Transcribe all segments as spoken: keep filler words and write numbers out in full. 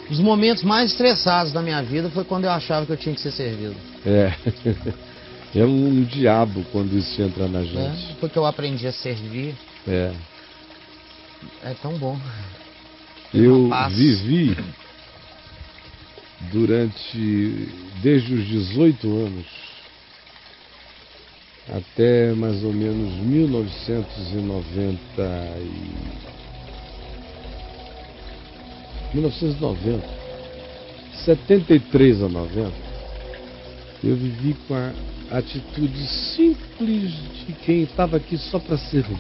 Os momentos mais estressados da minha vida foi quando eu achava que eu tinha que ser servido. É. É um diabo quando isso entra na gente. É, porque eu aprendi a servir. É. É tão bom. Eu vivi durante, desde os dezoito anos até mais ou menos mil novecentos e noventa e... mil novecentos e noventa, setenta e três a noventa, eu vivi com a atitude simples de quem estava aqui só para servir.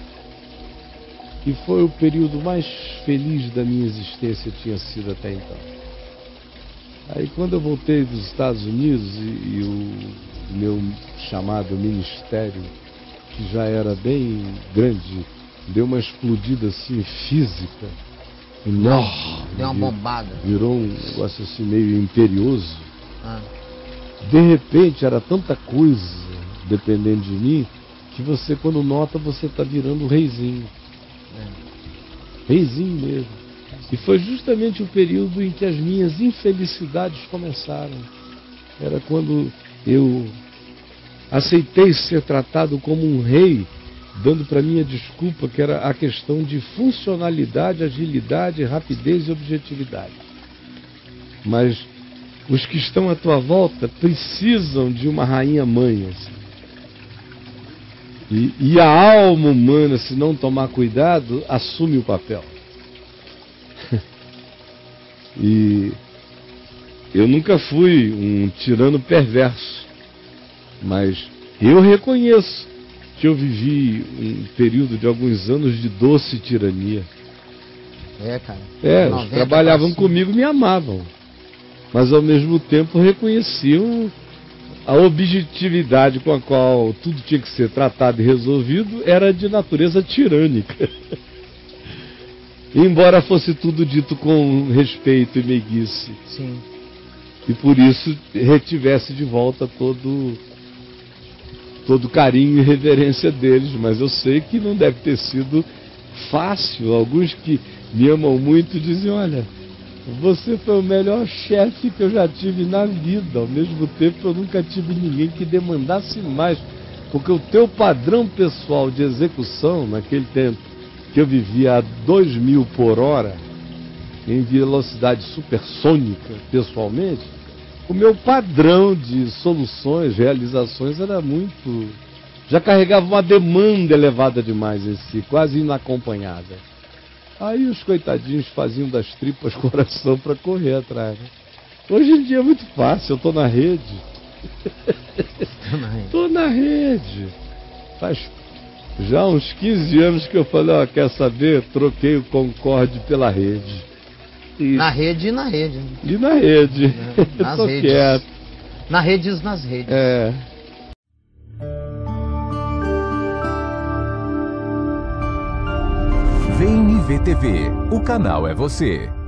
E foi o período mais feliz da minha existência, tinha sido até então. Aí quando eu voltei dos Estados Unidos e, e o meu chamado ministério, que já era bem grande, deu uma explodida assim física, enorme. Deu uma bombada. Virou um negócio assim meio imperioso. Ah. De repente era tanta coisa dependendo de mim, que você quando nota você está virando um reizinho. É. Reizinho mesmo. E foi justamente o período em que as minhas infelicidades começaram. Era quando eu aceitei ser tratado como um rei, dando para mim a desculpa que era a questão de funcionalidade, agilidade, rapidez e objetividade. Mas os que estão à tua volta precisam de uma rainha mãe. Assim. E, e a alma humana, se não tomar cuidado, assume o papel. E eu nunca fui um tirano perverso, mas eu reconheço que eu vivi um período de alguns anos de doce tirania. É, cara. É, os que trabalhavam comigo me amavam, mas ao mesmo tempo reconheciam a objetividade com a qual tudo tinha que ser tratado e resolvido era de natureza tirânica. Embora fosse tudo dito com respeito e meiguice. Sim. E por isso retivesse de volta todo todo carinho e reverência deles. Mas eu sei que não deve ter sido fácil. Alguns que me amam muito dizem, olha, você foi o melhor chefe que eu já tive na vida. Ao mesmo tempo eu nunca tive ninguém que demandasse mais. Porque o teu padrão pessoal de execução naquele tempo, que eu vivia a dois mil por hora, em velocidade supersônica, pessoalmente, o meu padrão de soluções, realizações era muito... já carregava uma demanda elevada demais em si, quase inacompanhada. Aí os coitadinhos faziam das tripas coração para correr atrás. Né? Hoje em dia é muito fácil, eu estou na rede. Estou na rede. Faz já uns quinze anos que eu falei, ó, quer saber? Troquei o Concorde pela rede. E... Na rede e na rede. E na rede. É, nas Tô redes. Quieto. Na redes, nas redes. É. Vem e vê T V. O canal é você.